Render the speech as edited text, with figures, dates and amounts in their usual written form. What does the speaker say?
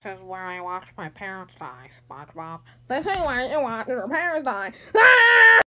This is where I watched my parents die, SpongeBob. This is where you watch your parents die. Ah!